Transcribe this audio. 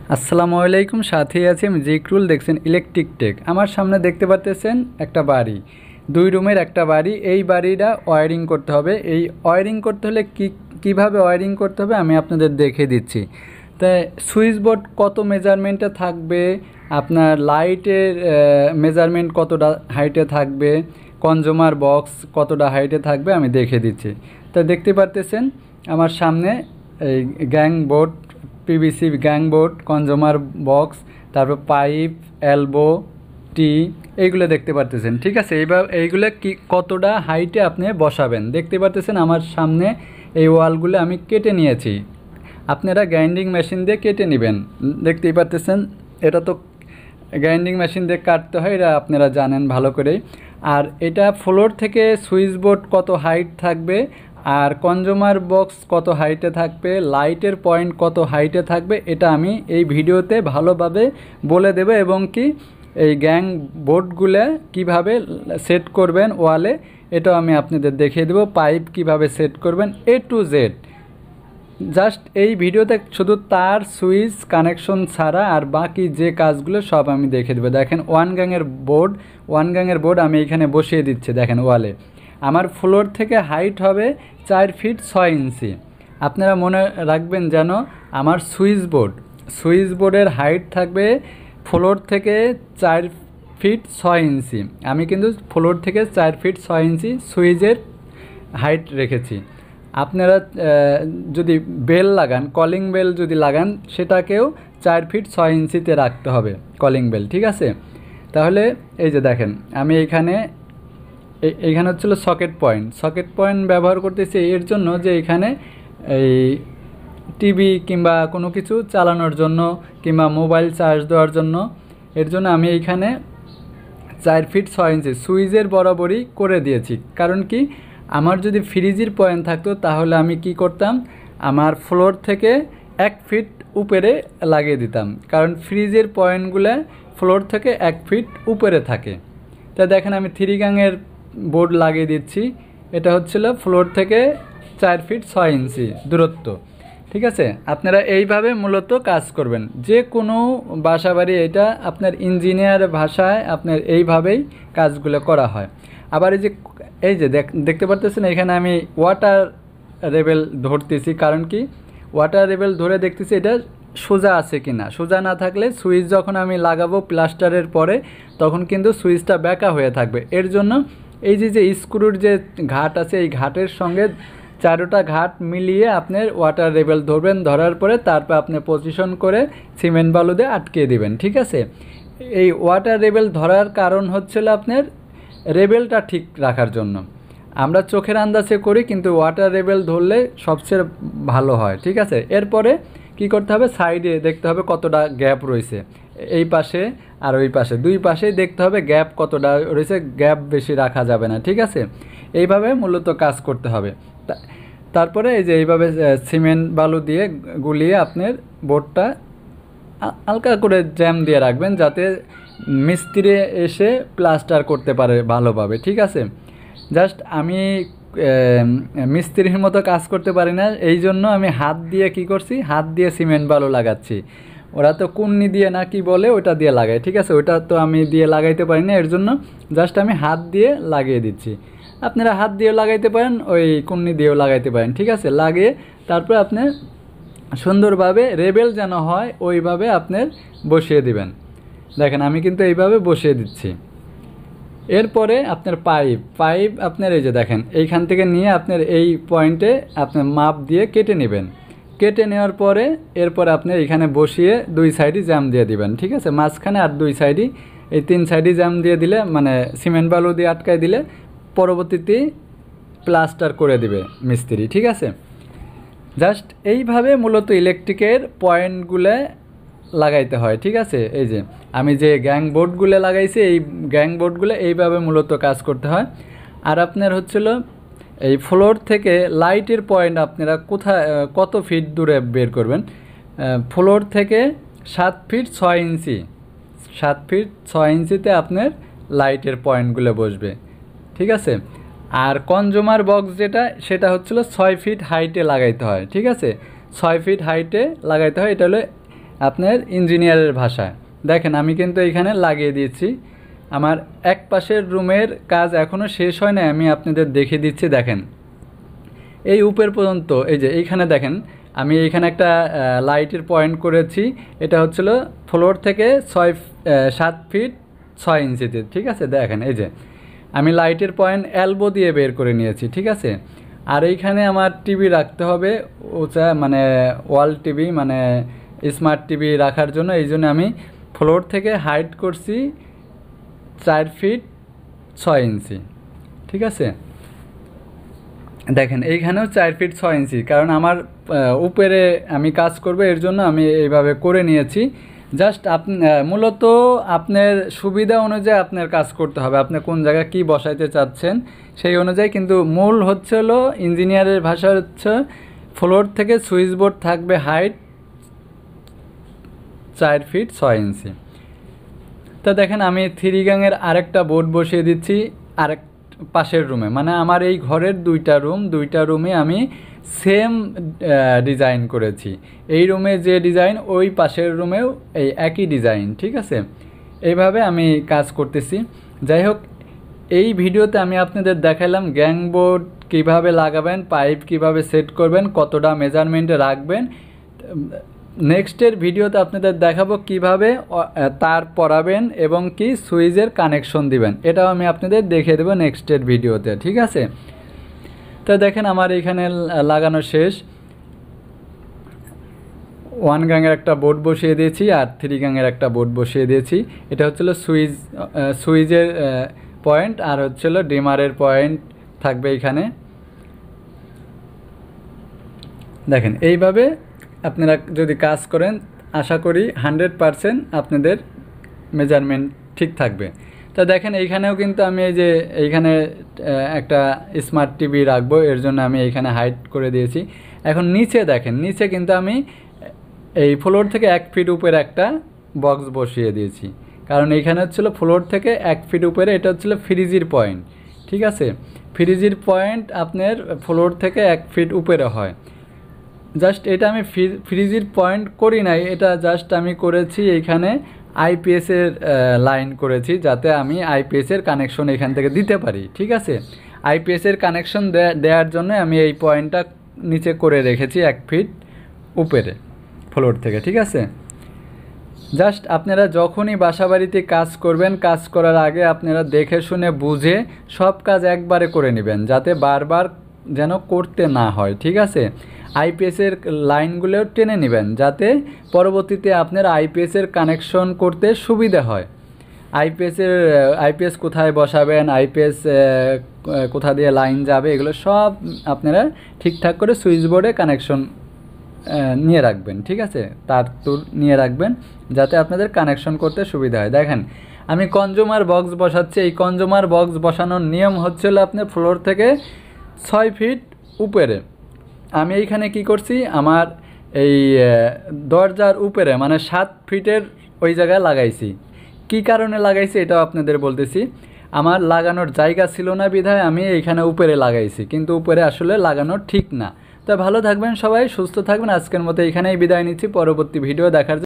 আসসালামু আলাইকুম, সাথে আছি আমি জিকরুল। দেখছেন ইলেকট্রিক টেক। আমার সামনে দেখতে পাচ্ছেন একটা বাড়ি, 2 রুমের একটা বাড়ি। এই বাড়িটা ওয়্যারিং করতে হবে। এই ওয়্যারিং করতে হলে কিভাবে ওয়্যারিং করতে হবে আমি আপনাদের দেখিয়ে দিচ্ছি। তাই সুইচ বোর্ড কত মেজারমেন্টে থাকবে, আপনার লাইটের মেজারমেন্ট কতটা হাইটে থাকবে, কনজিউমার বক্স কতটা হাইটে থাকবে আমি দেখিয়ে দিচ্ছি। তা দেখতে পারতেছেন আমার সামনে এই gang board, PVC gang board, consumer box, তারপর পাইপ, এলবো, টি, এইগুলো দেখতে পারতেছেন। ঠিক আছে, এইগুলো কতটা হাইটে আপনি বসাবেন দেখতে পারতেছেন। আমার সামনে এই ওয়ালগুলো আমি কেটে নিয়েছি। আপনারা গ্রাইন্ডিং মেশিন দিয়ে কেটে নেবেন। দেখতেই পারতেছেন, এটা তো গ্রাইন্ডিং মেশিন দিয়ে কাটতে হয়, এটা আপনারা জানেন ভালো করে। আর এটা ফ্লোর থেকে সুইচ বোর্ড কত হাইট থাকবে, আর কনজিউমার বক্স কত হাইটে থাকবে, লাইটের পয়েন্ট কত হাইটে থাকবে, এটা আমি এই ভিডিওতে ভালোভাবে বলে দেব। এবং কি এই গ্যাং বোর্ডগুলো কিভাবে সেট করবেন ওয়ালে, এটাও আমি আপনাদের দেখিয়ে দেব। পাইপ কিভাবে সেট করবেন A to Z, জাস্ট এই ভিডিওতে শুধু তার সুইচ কানেকশন ছাড়া আর বাকি যে কাজগুলো সব আমি দেখিয়ে দেবো। দেখেন ওয়ান গ্যাংয়ের বোর্ড আমি এখানে বসিয়ে দিচ্ছি। দেখেন ওয়ালে আমার ফ্লোর থেকে হাইট হবে 4 ফিট 6 ইঞ্চি। আপনারা মনে রাখবেন যেন আমার সুইচ বোর্ডের হাইট থাকবে ফ্লোর থেকে 4 ফিট 6 ইঞ্চি। আমি কিন্তু ফ্লোর থেকে 4 ফিট 6 ইঞ্চি সুইচের হাইট রেখেছি। আপনারা যদি বেল লাগান, কলিং বেল যদি লাগান, সেটাকেও 4 ফিট 6 ইঞ্চিতে রাখতে হবে কলিং বেল। ঠিক আছে, তাহলে এই যে দেখেন আমি এইখানে হচ্ছিল সকেট পয়েন্ট ব্যবহার করতেছি এর জন্য যে এখানে এই টিভি কিংবা কোনো কিছু চালানোর জন্য কিংবা মোবাইল চার্জ দেওয়ার জন্য, এর জন্য আমি এইখানে 4 ফিট 6 ইঞ্চি সুইচের বরাবরই করে দিয়েছি। কারণ কি, আমার যদি ফ্রিজের পয়েন্ট থাকতো তাহলে আমি কি করতাম, আমার ফ্লোর থেকে 1 ফিট উপরে লাগিয়ে দিতাম, কারণ ফ্রিজের পয়েন্টগুলো ফ্লোর থেকে 1 ফিট উপরে থাকে। তা দেখেন আমি 3 গ্যাংয়ের বোর্ড লাগিয়ে দিচ্ছি। এটা হচ্ছিল ফ্লোর থেকে 4 ফিট 6 ইঞ্চি দূরত্ব। ঠিক আছে, আপনারা এইভাবে মূলত কাজ করবেন। যে কোনো বাসা বাড়ি এটা আপনার ইঞ্জিনিয়ার ভাষায় আপনার এইভাবেই কাজগুলো করা হয়। আবার এই যে দেখতে পারতেছেন এখানে আমি ওয়াটার লেভেল ধরতেছি। কারণ কি, ওয়াটার লেভেল ধরে দেখতেছি এটা সোজা আছে কি না। সোজা না থাকলে সুইচ যখন আমি লাগাবো প্লাস্টারের পরে, তখন কিন্তু সুইচটা ব্যাকা হয়ে থাকবে। এর জন্য এই যে স্ক্রুর যে ঘাট আছে, এই ঘাটের সঙ্গে 4টা ঘাট মিলিয়ে আপনার ওয়াটার লেভেল ধরবেন। ধরার পরে তারপর আপনি পজিশন করে সিমেন্ট বালু দিয়ে আটকিয়ে দিবেন। ঠিক আছে, এই ওয়াটার লেভেল ধরার কারণ হচ্ছিল আপনার লেভেলটা ঠিক রাখার জন্য। আমরা চোখের আন্দাজে করি, কিন্তু ওয়াটার লেভেল ধরলে সবচেয়ে ভালো হয়। ঠিক আছে, এরপরে কি করতে হবে, সাইডে দেখতে হবে কতটা গ্যাপ রয়েছে, এই পাশে আর ওই পাশে, 2 পাশেই দেখতে হবে গ্যাপ কতটা রয়েছে। গ্যাপ বেশি রাখা যাবে না। ঠিক আছে, এইভাবে মূলত কাজ করতে হবে। তারপরে এই যে এইভাবে সিমেন্ট বালু দিয়ে গুলিয়ে আপনার বোর্ডটা হালকা করে জ্যাম দিয়ে রাখবেন, যাতে মিস্ত্রি এসে প্লাস্টার করতে পারে ভালোভাবে। ঠিক আছে, জাস্ট আমি মিস্ত্রির মতো কাজ করতে পারি না, এই জন্য আমি হাত দিয়ে কি করছি, হাত দিয়ে সিমেন্ট বালু লাগাচ্ছি। ওরা তো কুন্নি দিয়ে না কি বলে, ওটা দিয়ে লাগায়। ঠিক আছে, ওটা তো আমি দিয়ে লাগাইতে পারি না, এর জন্য জাস্ট আমি হাত দিয়ে লাগিয়ে দিচ্ছি। আপনারা হাত দিয়েও লাগাইতে পারেন, ওই কুন্নি দিয়েও লাগাইতে পারেন। ঠিক আছে, লাগিয়ে তারপরে আপনি সুন্দরভাবে লেভেল যেন হয় ওইভাবে আপনার বসিয়ে দিবেন। দেখেন আমি কিন্তু এইভাবে বসিয়ে দিচ্ছি। এরপরে আপনার পাইপ আপনার এই যে দেখেন এইখান থেকে নিয়ে আপনার এই পয়েন্টে আপনার মাপ দিয়ে কেটে নেবেন। কেটে নেওয়ার পরে এরপর আপনার এখানে বসিয়ে 2 সাইডই জ্যাম দিয়ে দিবেন। ঠিক আছে, মাঝখানে আর 2 সাইডই, এই 3 সাইডই জ্যাম দিয়ে দিলে, মানে সিমেন্ট বালু দিয়ে আটকায় দিলে পরবর্তীতে প্লাস্টার করে দিবে মিস্ত্রি। ঠিক আছে, জাস্ট এইভাবে মূলত ইলেকট্রিকের পয়েন্টগুলো লাগাইতে হয়। ঠিক আছে, এই যে আমি যে গ্যাং বোর্ডগুলো লাগাইছি, এই গ্যাং বোর্ডগুলো এইভাবে মূলত কাজ করতে হয়। আর আপনার হচ্ছিল এই ফ্লোর থেকে লাইটের পয়েন্ট আপনারা কত ফিট দূরে বের করবেন। ফ্লোর থেকে 7 ফিট 6 ইঞ্চি, 7 ফিট 6 ইঞ্চিতে আপনার লাইটের পয়েন্টগুলো বসবে। ঠিক আছে, আর কনজিউমার বক্স যেটা, সেটা হচ্ছিল 6 ফিট হাইটে লাগাইতে হয়। ঠিক আছে, 6 ফিট হাইটে লাগাইতে হয়। এটা হলো আপনার ইঞ্জিনিয়ারের ভাষায়। দেখেন আমি কিন্তু এখানে লাগিয়ে দিয়েছি। আমার এক পাশের রুমের কাজ এখনও শেষ হয় না, আমি আপনাদের দেখিয়ে দিচ্ছি। দেখেন এই উপর পর্যন্ত, এই যে এইখানে দেখেন আমি এইখানে একটা লাইটের পয়েন্ট করেছি। এটা হচ্ছিল ফ্লোর থেকে 7 ফিট 6 ইঞ্চিতে, ঠিক আছে। দেখেন এই যে আমি লাইটের পয়েন্ট এলবো দিয়ে বের করে নিয়েছি, ঠিক আছে। আর এইখানে আমার টিভি রাখতে হবে উঁচা, মানে ওয়াল টিভি, মানে স্মার্ট টিভি রাখার জন্য। এই জন্য আমি ফ্লোর থেকে হাইট করছি 4 ফিট 6 ইঞ্চি, ঠিক আছে। দেখেন এইখানেও 4 ফিট 6 ইঞ্চি, কারণ আমার উপরে আমি কাজ করব, এর জন্য আমি এইভাবে করে নিয়েছি। জাস্ট মূলত আপনার সুবিধা অনুযায়ী আপনার কাজ করতে হবে, আপনি কোন জায়গায় কী বসাইতে চাচ্ছেন সেই অনুযায়ী। কিন্তু মূল হচ্ছে হলো ইঞ্জিনিয়ারের ভাষা হচ্ছে ফ্লোর থেকে সুইচ বোর্ড থাকবে হাইট 4 ফিট 6 ইঞ্চি। তো দেখেন আমি 3 গ্যাংয়ের আরেকটা বোর্ড বসিয়ে দিচ্ছি আরেক পাশের রুমে। মানে আমার এই ঘরের দুইটা রুমে আমি সেম ডিজাইন করেছি। এই রুমে যে ডিজাইন ওই পাশের রুমেও এই একই ডিজাইন, ঠিক আছে। এইভাবে আমি কাজ করতেছি। যাই হোক, এই ভিডিওতে আমি আপনাদের দেখালাম গ্যাং বোর্ড কীভাবে লাগাবেন, পাইপ কিভাবে সেট করবেন, কতটা মেজারমেন্টে রাখবেন। নেক্সটের ভিডিওতে আপনাদের দেখাবো কিভাবে তার পরাবেন এবং কি সুইচের কানেকশন দিবেন, এটাও আমি আপনাদের দেখিয়ে দেবো নেক্সটের ভিডিওতে, ঠিক আছে। তো দেখেন আমার এখানে লাগানো শেষ। 1 গ্যাংয়ের একটা বোর্ড বসিয়ে দিয়েছি আর 3 গ্যাংয়ের একটা বোর্ড বসিয়ে দিয়েছি। এটা হচ্ছিল সুইচের পয়েন্ট, আর হচ্ছিল ডিমারের পয়েন্ট থাকবে এখানে। দেখেন এইভাবে আপনারা যদি কাজ করেন আশা করি 100% আপনাদের মেজারমেন্ট ঠিক থাকবে। তো দেখেন এইখানেও কিন্তু আমি এই যে এইখানে একটা স্মার্ট টিভি রাখবো, এর জন্য আমি এইখানে হাইট করে দিয়েছি। এখন নিচে দেখেন, নিচে কিন্তু আমি এই ফ্লোর থেকে 1 ফিট উপরে একটা বক্স বসিয়ে দিয়েছি, কারণ এইখানে হচ্ছিলো ফ্লোর থেকে 1 ফিট উপরে, এটা হচ্ছিলো ফ্রিজের পয়েন্ট, ঠিক আছে। ফ্রিজের পয়েন্ট আপনার ফ্লোর থেকে 1 ফিট উপরে হয়। জাস্ট এটা আমি ফ্রিজের পয়েন্ট করি নাই, এটা জাস্ট আমি করেছি এইখানে আইপিএসের লাইন করেছি, যাতে আমি আইপিএসের কানেকশন এখান থেকে দিতে পারি, ঠিক আছে। আইপিএসের কানেকশন দেওয়ার জন্য আমি এই পয়েন্টটা নিচে করে রেখেছি 1 ফিট উপরে ফ্লোর থেকে, ঠিক আছে। জাস্ট আপনারা যখনই বাসাবাড়িতে কাজ করবেন, কাজ করার আগে আপনারা দেখে শুনে বুঝে সব কাজ একবারে করে নেবেন, যাতে বারবার যেন করতে না হয়, ঠিক আছে। আইপিএসের লাইনগুলোও টেনে নেবেন, যাতে পরবর্তীতে আপনার আইপিএসের কানেকশন করতে সুবিধা হয়। আইপিএস কোথায় বসাবেন, আইপিএস কোথা দিয়ে লাইন যাবে, এগুলো সব আপনারা ঠিকঠাক করে সুইচ বোর্ডে কানেকশন নিয়ে রাখবেন, ঠিক আছে। তার তুর নিয়ে রাখবেন যাতে আপনাদের কানেকশন করতে সুবিধা হয়। দেখেন আমি কনজিউমার বক্স বসাচ্ছি। এই কনজিউমার বক্স বসানোর নিয়ম হচ্ছিল আপনার ফ্লোর থেকে 6 ফিট উপরে। আমি এইখানে কি করছি, আমার এই দরজার উপরে মানে 7 ফিটের ওই জায়গায় লাগাইছি। কি কারণে লাগাইছি এটাও আপনাদের বলতেছি। আমার লাগানোর জায়গা ছিল না বিধায় আমি এইখানে উপরে লাগাইছি, কিন্তু উপরে আসলে লাগানো ঠিক না। তো ভালো থাকবেন সবাই, সুস্থ থাকবেন। আজকের মতো এখানেই বিদায় নিচ্ছি, পরবর্তী ভিডিও দেখার